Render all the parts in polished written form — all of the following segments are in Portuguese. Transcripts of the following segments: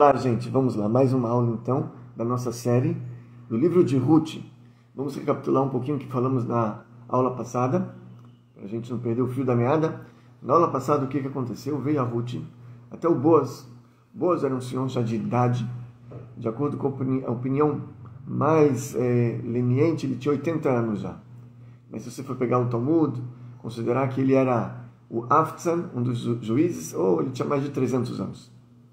Olá, gente, vamos lá, mais uma aula então da nossa série do livro de Ruth. Vamos recapitular um pouquinho o que falamos na aula passada, para a gente não perder o fio da meada. Na aula passada, o que aconteceu? Veio a Ruth até o Boaz. Boaz era um senhor já de idade, de acordo com a opinião mais leniente, ele tinha 80 anos já. Mas se você for pegar o Talmud, considerar que ele era o Aftzan, um dos juízes, ou ele tinha mais de 300 anos.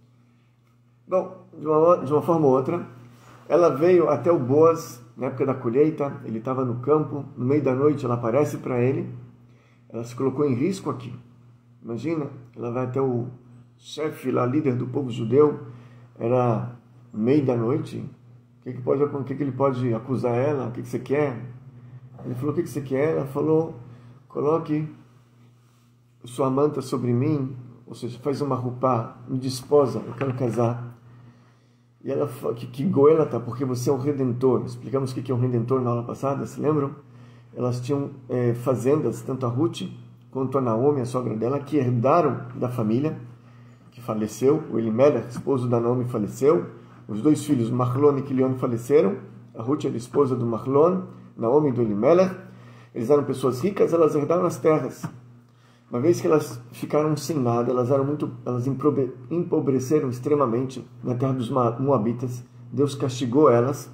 Bom, de uma forma ou outra, ela veio até o Boaz, na época da colheita, ele estava no campo, no meio da noite ela aparece para ele, ela se colocou em risco aqui. Imagina, ela vai até o chefe lá, líder do povo judeu, era no meio da noite, o que ele pode acusar ela? O que você quer? Ele falou, o que você quer? Ela falou, coloque sua manta sobre mim, ou seja, faz uma roupa, me desposa, eu quero casar. E ela falou, que goela tá, porque você é um redentor. Explicamos o que é um redentor na aula passada, se lembram? Elas tinham fazendas, tanto a Ruth quanto a Naomi, a sogra dela, que herdaram da família, que faleceu. O Elimelech, esposo da Naomi, faleceu. Os dois filhos, Mahlon e Quilion, faleceram. A Ruth era esposa do Mahlon, Naomi do Elimelech. Eles eram pessoas ricas, elas herdaram as terras. Uma vez que elas ficaram sem nada, elas empobreceram extremamente na terra dos Moabitas. Deus castigou elas.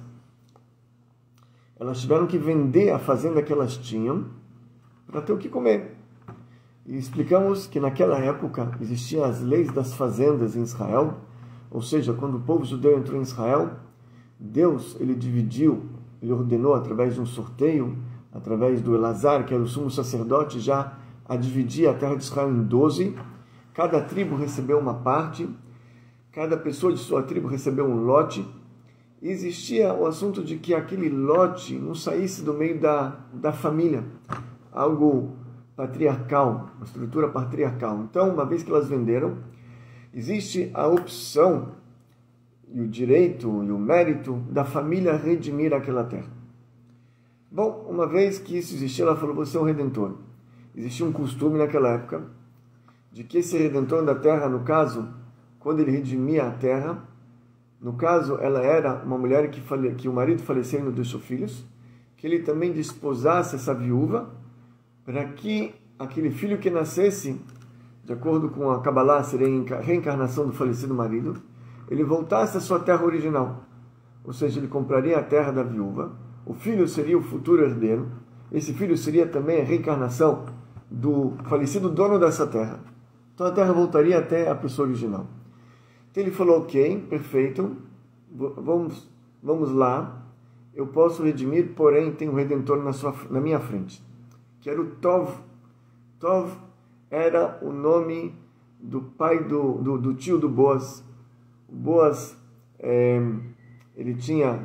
Elas tiveram que vender a fazenda que elas tinham para ter o que comer. E explicamos que naquela época existiam as leis das fazendas em Israel. Ou seja, quando o povo judeu entrou em Israel, Deus ele ordenou através de um sorteio, através do Elazar, que era o sumo sacerdote, já a dividir a terra de Israel em 12, cada tribo recebeu uma parte, cada pessoa de sua tribo recebeu um lote, e existia o assunto de que aquele lote não saísse do meio da família, algo patriarcal, uma estrutura patriarcal. Então, uma vez que elas venderam, existe a opção, e o direito, e o mérito da família redimir aquela terra. Bom, uma vez que isso existia, ela falou, você é um redentor. Existia um costume naquela época de que esse redentor da terra, no caso, quando ele redimia a terra, no caso, ela era uma mulher que o marido faleceu e não deixou filhos, que ele também desposasse essa viúva para que aquele filho que nascesse, de acordo com a Kabbalah, seria a reencarnação do falecido marido, ele voltasse à sua terra original. Ou seja, ele compraria a terra da viúva, o filho seria o futuro herdeiro, esse filho seria também a reencarnação do falecido dono dessa terra. Então a terra voltaria até a pessoa original. Então ele falou, ok, perfeito, vamos lá, eu posso redimir, porém tem um redentor na minha frente, que era o Tov. Tov era o nome do pai do tio do Boaz. O Boaz, tinha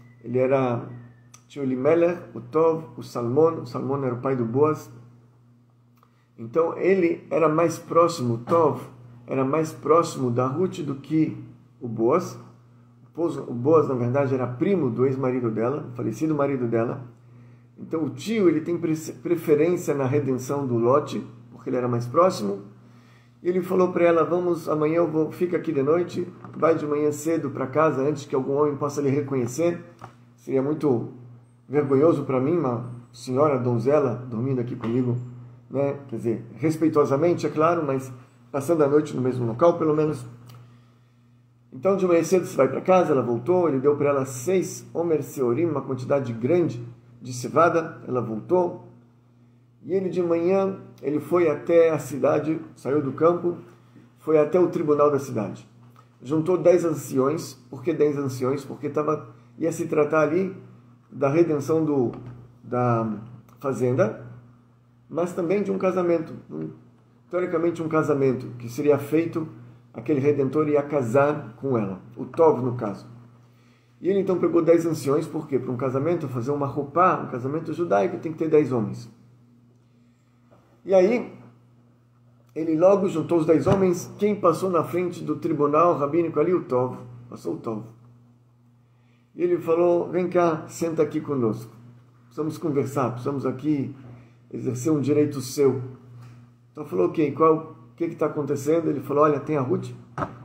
o Elimelech, o Tov, o Salmon era o pai do Boaz. Então ele era mais próximo, o Tov era mais próximo da Ruth do que o Boaz. O Boaz, na verdade, era primo do ex-marido dela, o falecido marido dela. Então o tio ele tem preferência na redenção do lote, porque ele era mais próximo. E ele falou para ela, amanhã fica aqui de noite, vai de manhã cedo para casa, antes que algum homem possa lhe reconhecer. Seria muito vergonhoso para mim, uma senhora donzela dormindo aqui comigo, né? Quer dizer, respeitosamente, é claro, mas passando a noite no mesmo local, pelo menos. Então, de manhã cedo, você vai para casa, ela voltou, ele deu para ela 6 Omer Seorim, uma quantidade grande de cevada, ela voltou, e ele de manhã, ele foi até a cidade, saiu do campo, foi até o tribunal da cidade. Juntou 10 anciões. Por que 10 anciões? Porque ia se tratar ali da redenção da fazenda, mas também de um casamento, teoricamente um casamento, que seria feito, aquele redentor ia casar com ela, o Tov no caso. E ele então pegou 10 anciões, por quê? Para um casamento, fazer uma roupa, um casamento judaico tem que ter 10 homens. E aí, ele logo juntou os 10 homens, quem passou na frente do tribunal rabínico ali? O Tov, passou o Tov. E ele falou, vem cá, senta aqui conosco, precisamos conversar, precisamos aqui exercer um direito seu. Então falou, ok, o que está acontecendo? Ele falou, olha, tem a Ruth.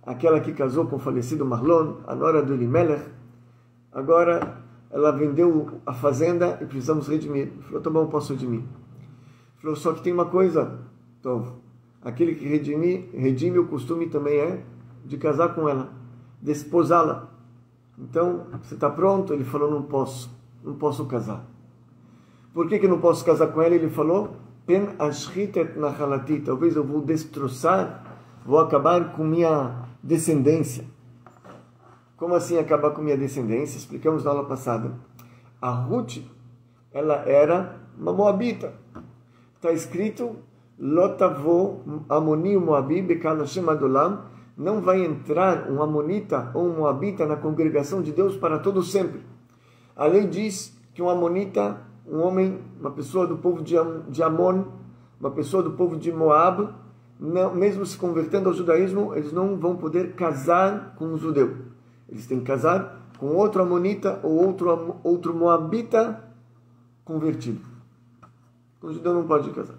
aquela que casou com o falecido Marlon, a nora do Elimelech, agora ela vendeu a fazenda e precisamos redimir. Ele falou, tá bom, posso redimir. Ele falou, só que tem uma coisa, Tov, aquele que redime o costume também é de casar com ela, desposá-la. Então, você está pronto? Ele falou, não posso casar. Por que não posso casar com ela? Ele falou, pen ashritet nachalati, talvez eu vou destroçar, vou acabar com minha descendência. Como assim acabar com minha descendência? Explicamos na aula passada. A Ruth, ela era uma moabita. Está escrito, lotavo amoni moabi bekal Hashem adolam, não vai entrar um amonita ou um moabita na congregação de Deus para todo sempre. A lei diz que um amonita, um homem, uma pessoa do povo de Amon, uma pessoa do povo de Moab, não, mesmo se convertendo ao judaísmo, eles não vão poder casar com um judeu. Eles têm que casar com outro amonita ou outro moabita convertido. Com o judeu não pode casar.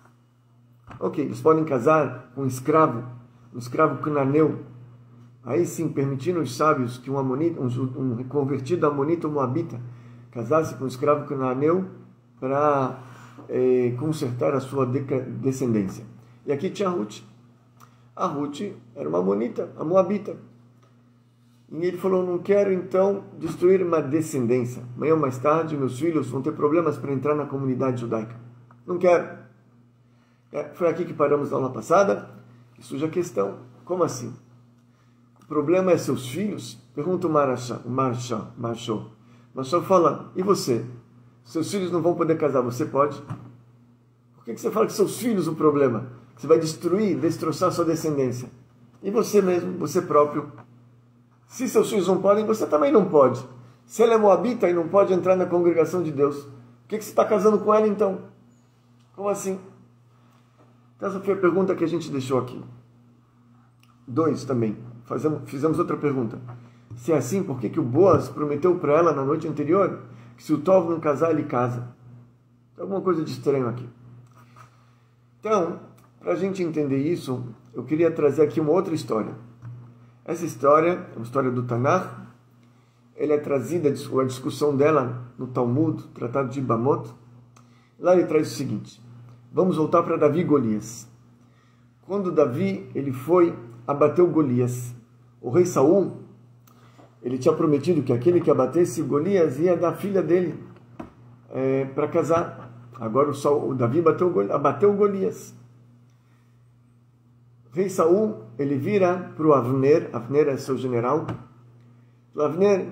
Ok, eles podem casar com um escravo cananeu. Aí sim, permitindo os sábios que um convertido amonita ou moabita casasse com um escravo cananeu para consertar a sua descendência. E aqui tinha a Ruth. A Ruth era uma amonita, a moabita. E ele falou, não quero então destruir uma descendência. Amanhã ou mais tarde, meus filhos vão ter problemas para entrar na comunidade judaica. Não quero. Foi aqui que paramos na aula passada. Que surge a questão, como assim? O problema é seus filhos? Pergunta o Marshall fala, e você? Seus filhos não vão poder casar, você pode? Por que você fala que seus filhos o problema? Que você vai destroçar sua descendência. E você mesmo, você próprio? Se seus filhos não podem, você também não pode. Se ela é moabita e não pode entrar na congregação de Deus, por que você está casando com ela então? Como assim? Então, essa foi a pergunta que a gente deixou aqui. 2 também. Fizemos outra pergunta. Se é assim, por que o Boaz prometeu para ela na noite anterior que se o Tov não casar, ele casa? Tem alguma coisa de estranho aqui. Então, para a gente entender isso, eu queria trazer aqui uma outra história. Essa história é uma história do Tanakh. Ela é trazida, a discussão dela no Talmud, Tratado de Bamot. Lá ele traz o seguinte. Vamos voltar para Davi e Golias. Quando Davi ele foi abater Golias, o rei Saul, ele tinha prometido que aquele que abatesse Golias ia dar a filha dele para casar. Agora o Davi abateu Golias. O rei Saul, ele vira para o Avner é seu general. O Avner,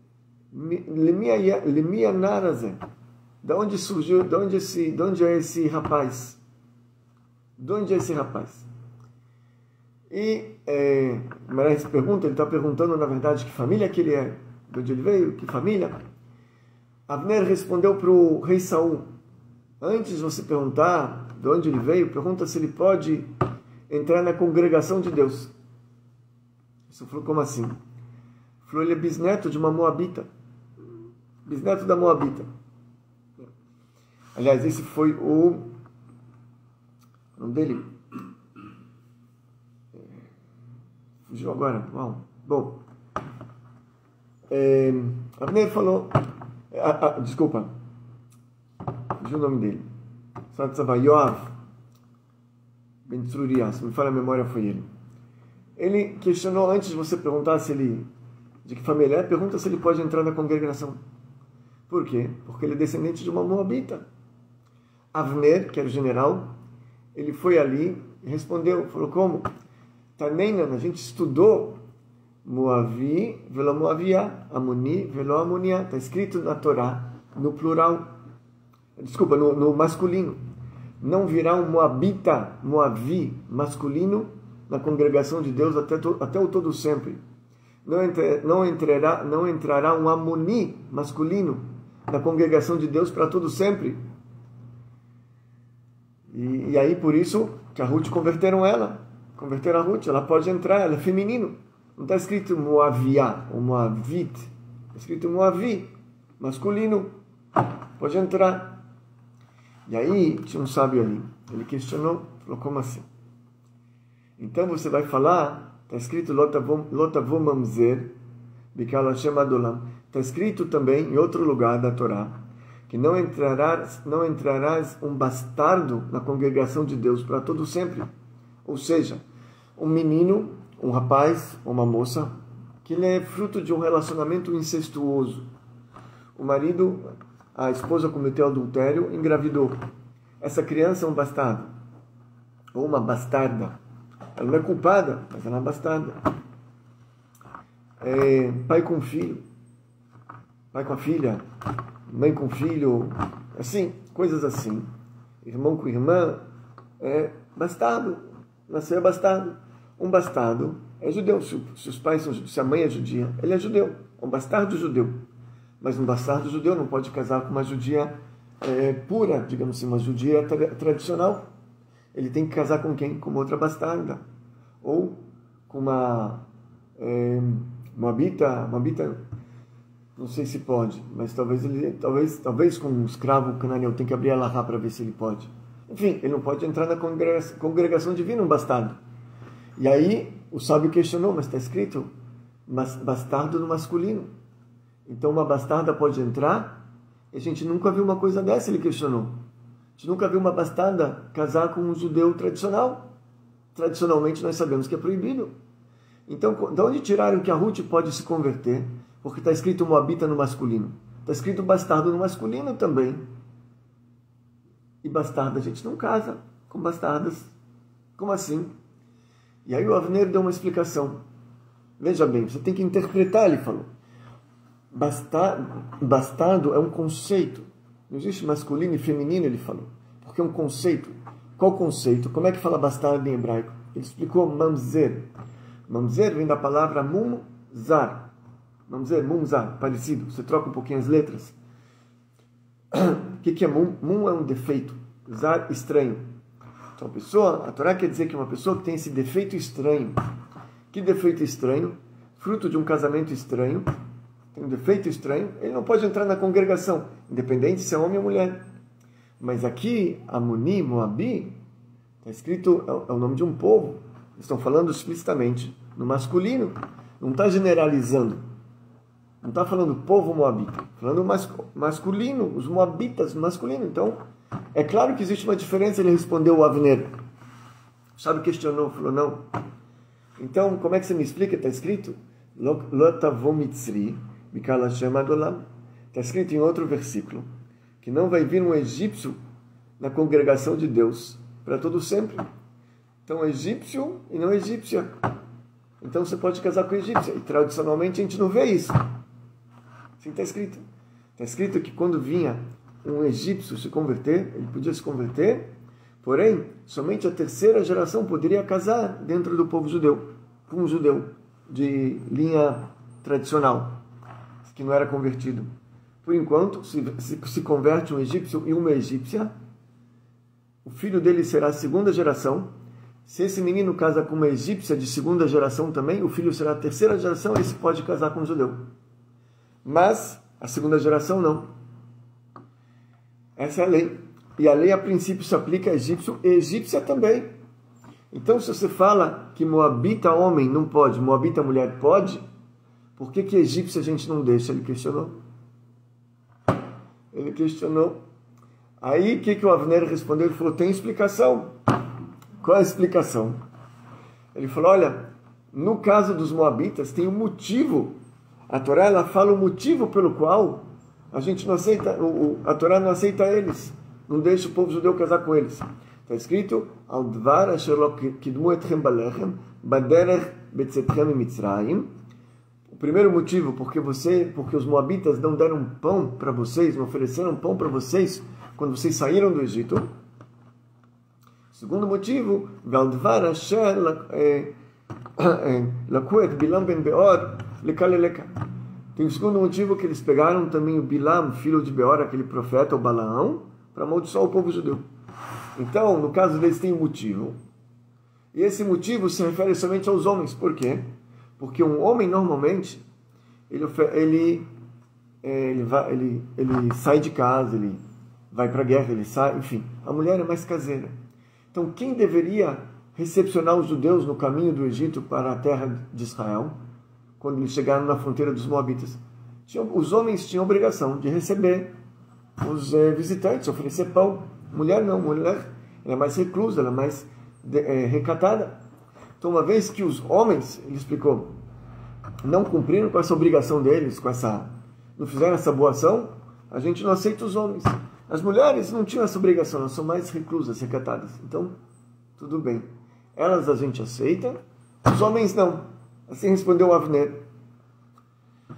Lemia Narazé. De onde surgiu, de onde é esse rapaz? De onde é esse rapaz? E, Marais pergunta, ele está perguntando, na verdade, que família que ele é, de onde ele veio, que família. Avner respondeu para o rei Saul, antes de você perguntar de onde ele veio, pergunta se ele pode entrar na congregação de Deus. Isso falou, como assim? Falou, ele é bisneto de uma moabita. Bisneto da moabita. Aliás, esse foi o nome dele. Fugiu agora. Bom. Avner falou. Desculpa. Fugiu o nome dele. Yoav Ben Tzruria, se me falha a memória, foi ele. Ele questionou, antes de você perguntar de que família é, pergunta se ele pode entrar na congregação. Por quê? Porque ele é descendente de uma moabita. Avner, que era o general, ele foi ali e respondeu, falou, como? Taneina, a gente estudou Moavi, velo Moavia, Amoni, velo Amonia. Está escrito na Torá, no plural. Desculpa, no masculino. Não virá um Moabita, Moavi, masculino, na congregação de Deus até o todo sempre. Não entrará um Amoni, masculino, na congregação de Deus para todo sempre. E aí, por isso, que a Ruth converteram a Ruth, ela pode entrar, ela é feminino. Não está escrito Moavia, ou Moavit, está escrito Moavi, masculino, pode entrar. E aí, tinha um sábio ali, ele questionou, falou, como assim? Então você vai falar, Está escrito Lotavô Mamzer, Bikal Hashem Adolam. Está escrito também em outro lugar da Torá que não entrarás um bastardo na congregação de Deus para todo sempre. Ou seja, um menino, um rapaz, uma moça, que ele é fruto de um relacionamento incestuoso. O marido, a esposa cometeu adultério, engravidou. Essa criança é um bastardo, ou uma bastarda. Ela não é culpada, mas ela é uma bastarda. Pai com filho, pai com a filha, mãe com filho, assim, coisas assim. Irmão com irmã, bastardo, nasceu bastardo. Um bastardo é judeu. Se os pais são, se a mãe é judia, ele é judeu, um bastardo judeu. Mas um bastardo judeu não pode casar com uma judia pura, digamos assim, uma judia tradicional. Ele tem que casar com quem? Com outra bastarda. Ou com uma moabita, não sei se pode, mas talvez com um escravo cananeu, tem que abrir a Lahá para ver se ele pode. Enfim, ele não pode entrar na congregação divina, um bastardo. E aí o sábio questionou, mas está escrito bastardo no masculino. Então uma bastarda pode entrar? E a gente nunca viu uma coisa dessa, ele questionou. A gente nunca viu uma bastarda casar com um judeu tradicional. Tradicionalmente nós sabemos que é proibido. Então, de onde tiraram que a Ruth pode se converter? Porque está escrito moabita no masculino. Está escrito bastardo no masculino também. E bastarda a gente não casa com bastardas. Como assim? E aí o Avner deu uma explicação. Veja bem, você tem que interpretar, ele falou. Bastardo é um conceito. Não existe masculino e feminino, ele falou. Porque é um conceito. Qual conceito? Como é que fala bastardo em hebraico? Ele explicou mamzer. Mamzer vem da palavra mumzar. Mamzer, mumzar, parecido. Você troca um pouquinho as letras. O que é mum? Mum é um defeito. Zar, estranho. Então a Torá quer dizer que uma pessoa que tem esse defeito estranho. Que defeito estranho? Fruto de um casamento estranho. Tem um defeito estranho. Ele não pode entrar na congregação, independente se é homem ou mulher. Mas aqui, Amoni, Moabi, está escrito, é o nome de um povo. Eles estão falando explicitamente no masculino. Não está generalizando. Não está falando povo moabita. Falando masculino, os moabitas masculino. Então, é claro que existe uma diferença. Ele respondeu o Avner. Sabe, questionou, falou, não. Então, como é que você me explica? Está escrito, Lotavô Mitzri, Bikal Hashem Adolam. Está escrito em outro versículo, que não vai vir um egípcio na congregação de Deus para todo sempre. Então, egípcio e não egípcia. Então, você pode casar com egípcia. E tradicionalmente a gente não vê isso. Assim está escrito. Está escrito que quando vinha um egípcio se converter, ele podia se converter, porém, somente a terceira geração poderia casar dentro do povo judeu, com um judeu de linha tradicional, que não era convertido. Por enquanto, se converte um egípcio e uma egípcia, o filho dele será a segunda geração. Se esse menino casa com uma egípcia de segunda geração também, o filho será a terceira geração, esse pode casar com um judeu. Mas a segunda geração não. Essa é a lei. E a lei, a princípio, se aplica a egípcio e egípcia também. Então, se você fala que moabita homem não pode, moabita mulher pode, por que egípcia a gente não deixa? Ele questionou. Aí, o que o Avner respondeu? Ele falou, tem explicação. Qual é a explicação? Ele falou, olha, no caso dos moabitas, tem um motivo. A Torá, ela fala o motivo pelo qual a gente não aceita, a Torá não aceita eles. Não deixa o povo judeu casar com eles. Está escrito, Al dvar asher lo kidmu etchem balechem, baderech betzetchem mitzrayim. O primeiro motivo, porque os moabitas não deram pão para vocês, não ofereceram pão para vocês quando vocês saíram do Egito. Segundo motivo, Al dvar asher laku et Bilam ben Beor lekaleleka. Tem o segundo motivo, que eles pegaram também o Bilam, filho de Beor, aquele profeta, o Balaão, para amaldiçoar o povo judeu. Então, no caso deles, tem um motivo. E esse motivo se refere somente aos homens. Por quê? Porque um homem, normalmente, ele sai de casa, ele vai para a guerra, ele sai, enfim. A mulher é mais caseira. Então, quem deveria recepcionar os judeus no caminho do Egito para a terra de Israel, quando eles chegaram na fronteira dos Moabitas. Os homens tinham a obrigação de receber os visitantes, oferecer pão. Mulher não, mulher ela é mais reclusa, ela é mais recatada. Então, uma vez que os homens, ele explicou, não cumpriram com essa obrigação deles, não fizeram essa boa ação, a gente não aceita os homens. As mulheres não tinham essa obrigação, elas são mais reclusas, recatadas. Então, tudo bem. Elas a gente aceita, os homens não. Assim respondeu o Avner. O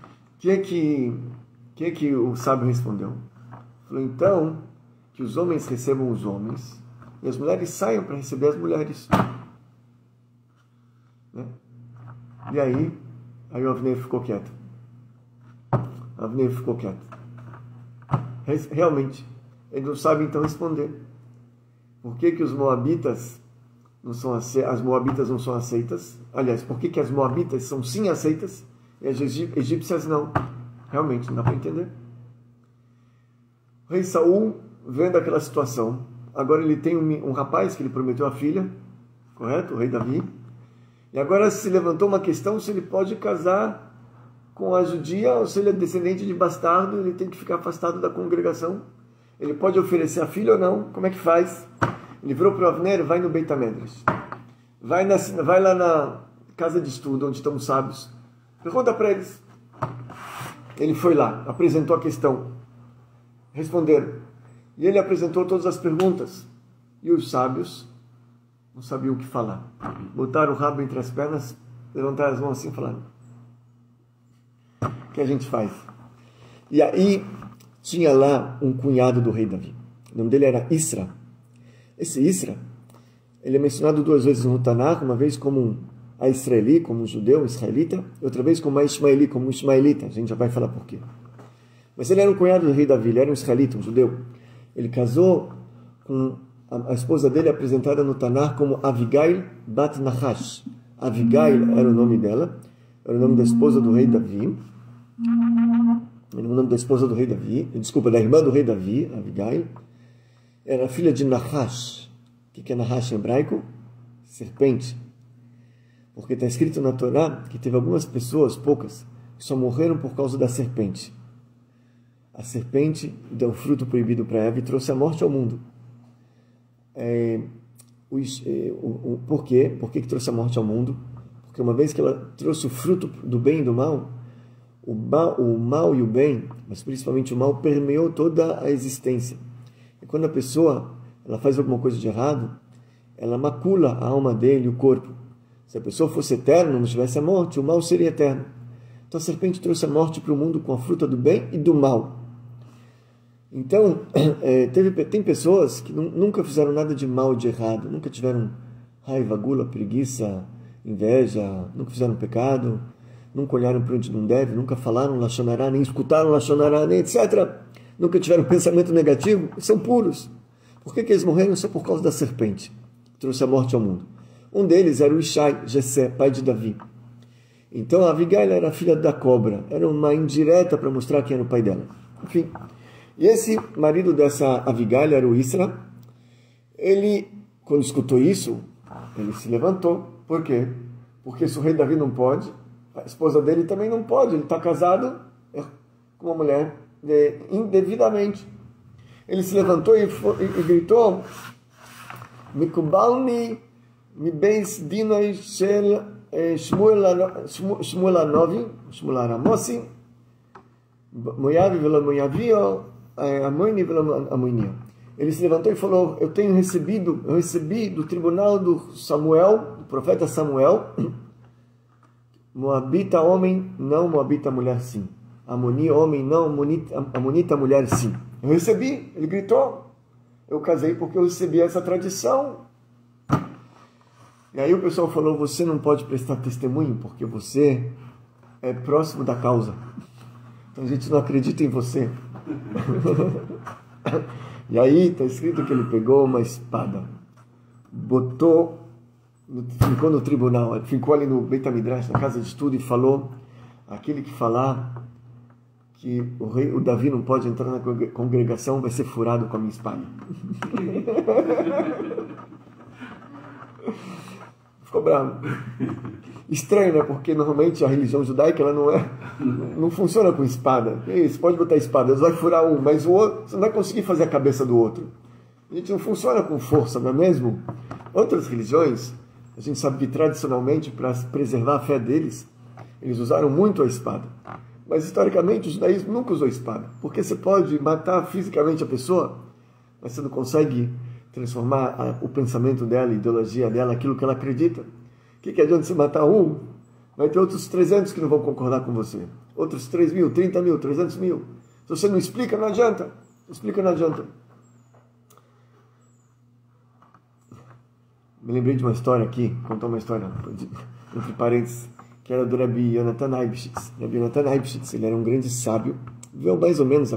que o sábio respondeu? Falou, então, que os homens recebam os homens e as mulheres saiam para receber as mulheres. Né? E aí o Avner ficou quieto. Realmente, ele não sabe então responder. Por que os moabitas as moabitas não são aceitas? Aliás, por que as moabitas são sim aceitas e as egípcias não? Realmente, não dá para entender. O rei Saul, vendo aquela situação, agora ele tem um rapaz que ele prometeu a filha, correto? O rei Davi. E agora se levantou uma questão se ele pode casar com a judia ou se ele é descendente de bastardo, ele tem que ficar afastado da congregação. Ele pode oferecer a filha ou não? Como é que faz? Ele virou para o Avner, vai no Beit HaMedrash. Vai lá na casa de estudo, onde estão os sábios. Pergunta para eles. Ele foi lá, apresentou a questão. Responderam. E ele apresentou todas as perguntas. E os sábios não sabiam o que falar. Botaram o rabo entre as pernas, levantaram as mãos assim e falaram: o que a gente faz? E aí tinha lá um cunhado do rei Davi. O nome dele era Isra. Esse Isra, ele é mencionado 2 vezes no Tanakh, uma vez como a israeli, como um judeu, israelita, e outra vez como a ismaeli, como um ismaelita. A gente já vai falar por quê. Mas ele era um cunhado do rei Davi, ele era um israelita, um judeu. Ele casou com a esposa dele, apresentada no Tanakh como Avigail Bat Nahash. Avigail era o nome dela, era o nome da esposa do rei Davi. Era o nome da esposa do rei Davi, desculpa, da irmã do rei Davi, Avigail. Era filha de Nahash. O que é Nahash em hebraico? Serpente. Porque está escrito na Torá que teve algumas pessoas, poucas, que só morreram por causa da serpente. A serpente deu fruto proibido para Eva e trouxe a morte ao mundo. Por quê? Por que trouxe a morte ao mundo? Porque uma vez que ela trouxe o fruto do bem e do mal, o mal e o bem, mas principalmente o mal, permeou toda a existência. E quando a pessoa ela faz alguma coisa de errado, ela macula a alma dele, o corpo. Se a pessoa fosse eterna, não tivesse a morte, o mal seria eterno. Então a serpente trouxe a morte para o mundo com a fruta do bem e do mal. Então, tem pessoas que nunca fizeram nada de mal, de errado, nunca tiveram raiva, gula, preguiça, inveja, nunca fizeram pecado, nunca olharam para onde não deve, nunca falaram lashon hará, nem escutaram lashon hará, nem etc. Nunca tiveram pensamento negativo, são puros. Por que eles morreram? Só por causa da serpente, que trouxe a morte ao mundo. Um deles era o Ishai, Jessé, pai de Davi. Então a Abigail era a filha da cobra, era uma indireta para mostrar quem era o pai dela. Enfim, e esse marido dessa Abigail era o Isra. Ele, quando escutou isso, ele se levantou. Por quê? Porque se o rei Davi não pode, a esposa dele também não pode. Ele está casado com uma mulher indevidamente. Ele se levantou e gritou: Mikubalni mi beis dinoi shel Shmuel Aramosi Moavi vela Moavio Amoni vela Amonia. Ele se levantou e falou: eu recebi do tribunal do Samuel, do profeta Samuel, Moabita homem, não Moabita mulher sim. Amoni homem, não Amonita mulher sim. Eu recebi, ele gritou. Eu casei porque eu recebi essa tradição. E aí o pessoal falou: você não pode prestar testemunho porque você é próximo da causa. Então a gente não acredita em você. E aí está escrito que ele pegou uma espada, ficou no tribunal, ficou ali no Beit HaMidrash, na casa de estudo, e falou: aquele que falar que o Davi não pode entrar na congregação vai ser furado com a minha espada. ficou bravo. Estranho, né? Porque normalmente a religião judaica ela não funciona com espada. Você pode botar espada, você vai furar um, mas o outro, você não vai conseguir fazer a cabeça do outro. A gente não funciona com força, não é mesmo? Outras religiões, a gente sabe que tradicionalmente, para preservar a fé deles, eles usaram muito a espada. Mas historicamente o judaísmo nunca usou espada. Porque você pode matar fisicamente a pessoa, mas você não consegue transformar o pensamento dela, a ideologia dela, aquilo que ela acredita. O que adianta você matar um? Vai ter outros 300 que não vão concordar com você. Outros 3 mil, 30 mil, 300 mil. Se você não explica, não adianta. Explica, não adianta. Me lembrei de uma história aqui, contar uma história, entre parênteses, que era do Rabbi Yonatan Eibschitz. Rabbi Yonatan Eibschitz, ele era um grande sábio, viveu mais ou menos há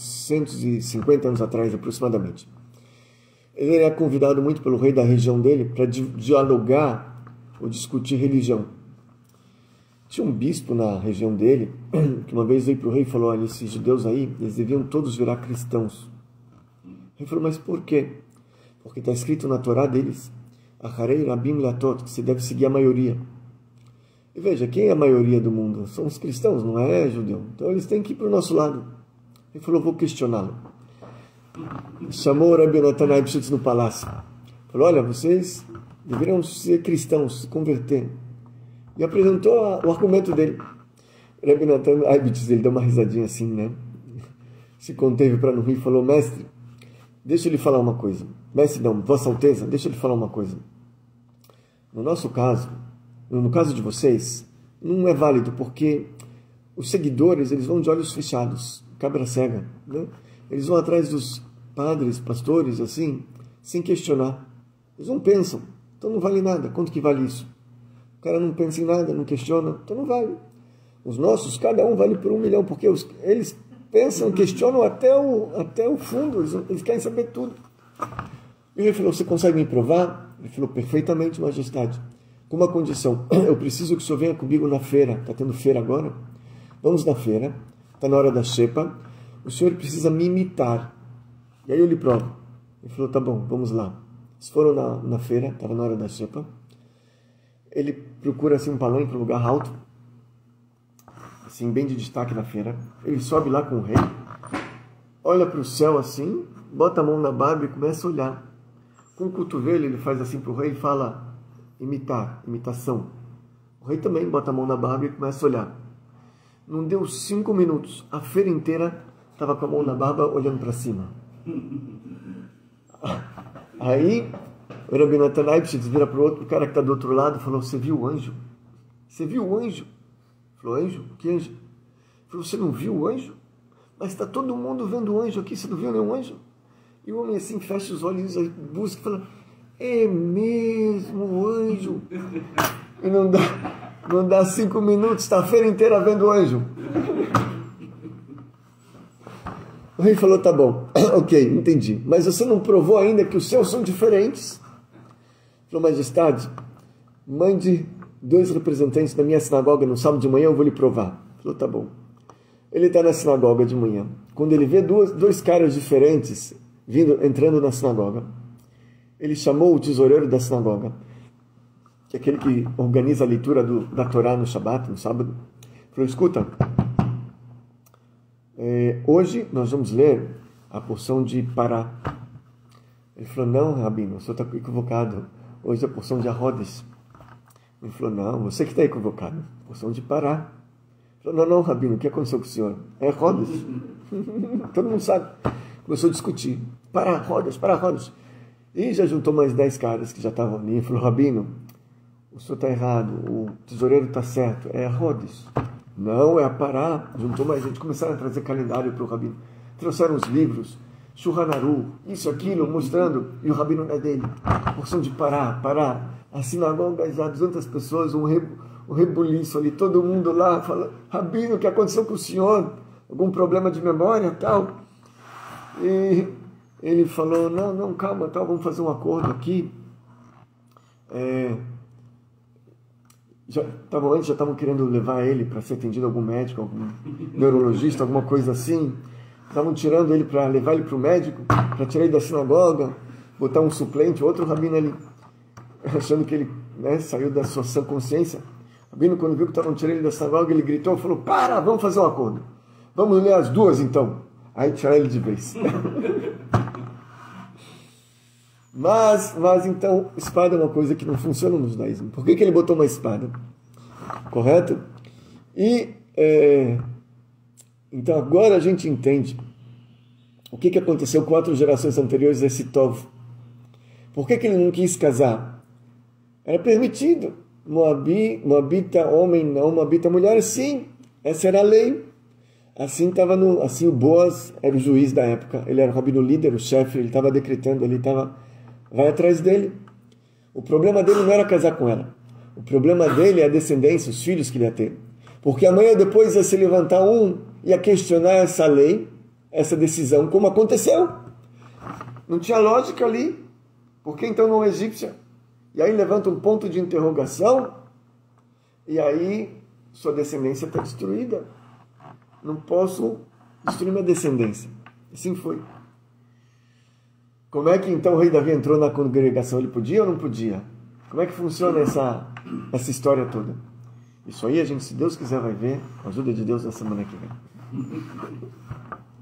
450 anos atrás, aproximadamente. Ele era convidado muito pelo rei da região dele para dialogar ou discutir religião. Tinha um bispo na região dele, que uma vez veio para o rei e falou, olha, esses judeus aí, eles deviam todos virar cristãos. O rei falou, mas por quê? Porque está escrito na Torá deles, Acharei Rabim Latot, que você deve seguir a maioria. E veja, quem é a maioria do mundo? São os cristãos, não é judeu. Então eles têm que ir para o nosso lado. Ele falou, vou questioná-lo. Chamou o Rabbi Yonatan Eibschitz no palácio. Falou, olha, vocês deveriam ser cristãos, se converter. E apresentou o argumento dele. O Rabbi Yonatan Eibschitz, ele deu uma risadinha assim, né? Se conteve para não rir e falou, mestre, deixa ele falar uma coisa. Mestre não, Vossa Alteza, deixa ele falar uma coisa. No nosso caso, no caso de vocês, não é válido, porque os seguidores, eles vão de olhos fechados, cabra cega, né? Eles vão atrás dos padres, pastores, assim, sem questionar. Eles não pensam, então não vale nada. Quanto que vale isso? O cara não pensa em nada, não questiona, então não vale. Os nossos, cada um vale por 1 milhão, porque eles pensam, questionam até o fundo, eles querem saber tudo. E ele falou, você consegue me provar? Ele falou, perfeitamente, majestade. Com uma condição, eu preciso que o senhor venha comigo na feira. Está tendo feira agora? Vamos na feira, está na hora da xepa. O senhor precisa me imitar. E aí eu lhe provo. Ele falou, tá bom, vamos lá. Eles foram na feira, estava na hora da xepa. Ele procura assim um palanque, um lugar alto, assim, bem de destaque na feira. Ele sobe lá com o rei, olha para o céu assim, bota a mão na barba e começa a olhar. Com o cotovelo ele faz assim para o rei e fala, imitação. O rei também bota a mão na barba e começa a olhar. Não deu 5 minutos, a feira inteira estava com a mão na barba olhando para cima. Aí o Rabbi Yonatan Eibschitz vira para o outro, o cara que está do outro lado, falou, você viu o anjo? Você viu o anjo? Ele falou, anjo? Que anjo? Ele falou, você não viu o anjo? Mas está todo mundo vendo o anjo aqui, você não viu nenhum anjo? E o homem assim fecha os olhos, busca e fala, é mesmo o anjo? E não dá 5 minutos, está a feira inteira vendo o anjo. O rei falou, tá bom, ok, entendi. Mas você não provou ainda que os seus são diferentes? Falou, majestade, mande 2 representantes da minha sinagoga no sábado de manhã, eu vou lhe provar. Falou, tá bom. Ele está na sinagoga de manhã. Quando ele vê dois caras diferentes entrando na sinagoga, ele chamou o tesoureiro da sinagoga, que é aquele que organiza a leitura da Torá no Shabat, no sábado. Falou, escuta, hoje nós vamos ler a porção de Pará. Ele falou, não, Rabino, o senhor está equivocado. Hoje é a porção de Arrodes. Ele falou, não, você que está equivocado. Porção de Pará. Ele falou, não, Rabino, o que aconteceu com o senhor? É Arrodes. Todo mundo sabe. Começou a discutir. Pará, Arrodes. E já juntou mais 10 caras que já estavam ali. Ele falou, Rabino, o senhor está errado. O tesoureiro está certo. É Arrodes. Não, é a Pará. Juntou mais gente. Começaram a trazer calendário para o Rabino. Trouxeram os livros. Shulchan Aruch, isso, aquilo, mostrando. E o Rabino não é dele. Porção de Pará. A sinagoga, já 200 pessoas, um rebuliço ali. Todo mundo lá fala, Rabino, o que aconteceu com o senhor? Algum problema de memória, tal? E ele falou, não, calma, tal, vamos fazer um acordo aqui. Antes já estavam querendo levar ele para ser atendido a algum médico, algum neurologista, alguma coisa assim. Estavam tirando ele para levar ele para o médico, para tirar ele da sinagoga, botar um suplente, outro rabino ali, achando que ele né, saiu da sua sã consciência. Rabino, quando viu que estavam tirando ele da sinagoga, ele gritou e falou, para, vamos fazer um acordo. Vamos ler as duas então. Aí tiraram ele de vez. Mas então, espada é uma coisa que não funciona no judaísmo. Por que ele botou uma espada? Correto? E, então agora a gente entende o que aconteceu 4 gerações anteriores a esse Tov. Por que ele não quis casar? Era permitido. Moabita homem, não. Moabita mulher, sim. Essa era a lei. Assim o Boaz era o juiz da época. Ele era o rabino líder, o chefe. Ele estava decretando, vai atrás dele. O problema dele não era casar com ela. O problema dele é a descendência, os filhos que ele ia ter. Porque amanhã depois ia se levantar ia questionar essa lei, essa decisão, como aconteceu. Não tinha lógica ali. Por que então não é egípcia? E aí levanta um ponto de interrogação, e aí sua descendência está destruída. Não posso destruir minha descendência. Assim foi. Como é que então o rei Davi entrou na congregação? Ele podia ou não podia? Como é que funciona essa história toda? Isso aí a gente, se Deus quiser, vai ver. Com a ajuda de Deus, na semana que vem.